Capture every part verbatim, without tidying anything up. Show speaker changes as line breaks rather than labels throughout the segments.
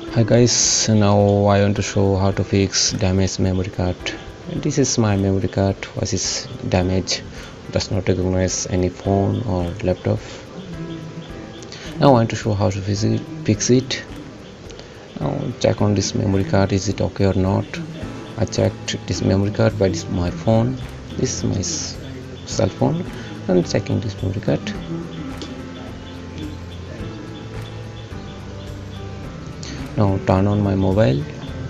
Hi guys, now I want to show how to fix damaged memory card. This is my memory card which is damaged, does not recognize any phone or laptop. Now I want to show how to fix it. Fix it. Now check on this memory card, is it okay or not. I checked this memory card by this my phone. This is my cell phone. I'm checking this memory card. Now turn on my mobile.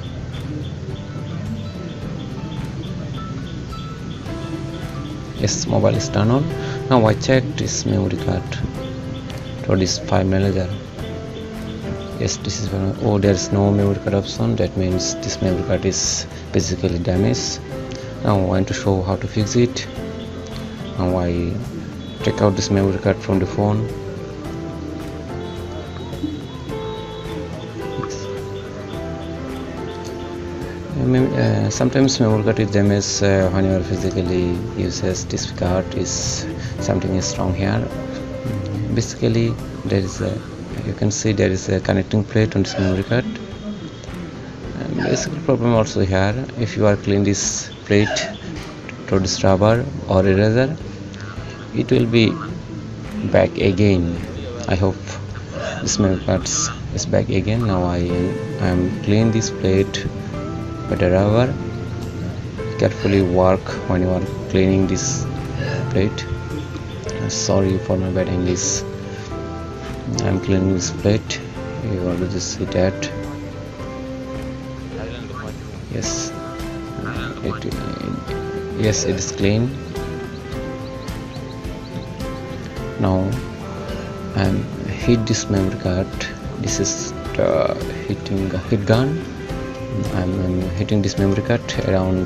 Yes, mobile is turned on. Now I check this memory card for this file manager. Yes, this is one. Oh, there is no memory card option. That means this memory card is basically damaged. Now I want to show how to fix it. Now I take out this memory card from the phone. Uh, sometimes memory card is damaged uh, when you are physically uses this card. Is something is wrong here. Basically, there is a you can see there is a connecting plate on this memory card. And basically problem also here. If you are clean this plate to this rubber or eraser, it will be back again. I hope this memory card is back again. Now I I am clean this plate. But rubber, carefully work when you are cleaning this plate. Sorry for my bad English. I'm cleaning this plate. You already see that. Yes, it, it, yes, it is clean. Now I'm hit this memory card. This is the hitting hit gun. I'm, I'm hitting this memory card around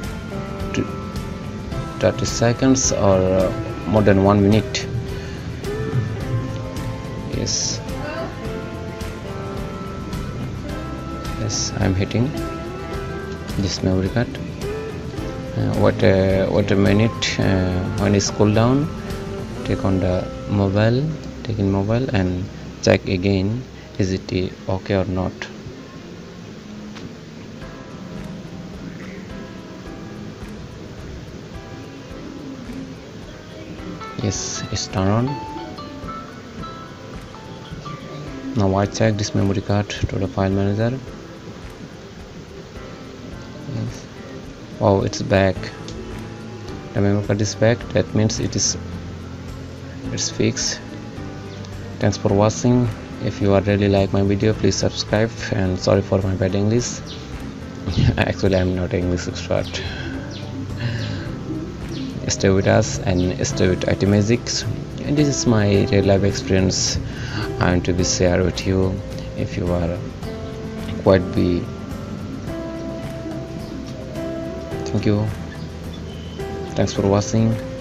thirty seconds or uh, more than one minute. Yes, yes, I'm hitting this memory card. Uh, what a what a minute uh, when it's cool down. Take on the mobile, take in mobile and check again. Is it okay or not? Yes, it's turned on. Now I check this memory card to the file manager. Yes. Oh, it's back. The memory card is back. That means it is it's fixed. Thanks for watching. If you are really like my video, please subscribe. And sorry for my bad English. Actually, I'm not English expert. Stay with us and stay with I T Magics. And this is my real life experience I want to be share with you. If you are quite be thank you, thanks for watching.